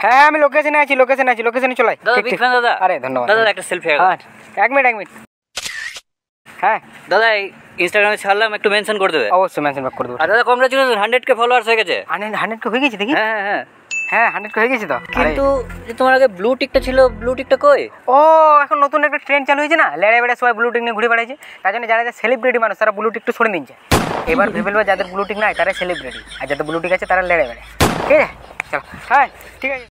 হ্যাঁ আমি লোকেশনে আছি, লোকেশনে চলাই। দাদা বিগ ফ্যান দাদা। আরে ধন্যবাদ দাদা একটা সেলফি। হ্যাঁ এক মিনিট। হ্যাঁ দাদা ইনস্টাগ্রামে ছাড়লাম, একটু মেনশন করে দেবে। অবশ্যই মেনশন ব্যাক করে দেবো। আর দাদা কংগ্রাচুলেশন, 100K ফলোয়ার্স হয়ে গেছে। 100K হয়ে গেছে দেখি। হ্যাঁ 100K হয়ে গেছে তো। কিন্তু যে তোমার আগে ব্লু টিকটা ছিল, ব্লু টিকটা কই? ও এখন নতুন একটা ট্রেন্ড চালু হয়েছে না, লেড়ে বেড়ে সবাই ব্লু টিক নিয়ে ঘুরে বেড়াইছে। তার জন্য যারা সেলিব্রিটি মানুষ তারা ব্লু টিকটা সরে দিচ্ছে। এবার ভেবে ফেলবে যাদের ব্লু টিক নাই তারা সেলিব্রিটি, আর যাদের ব্লু টিক আছে তারা লেড়ে বেড়ে। ঠিক আছে চলো। হ্যাঁ ঠিক আছে।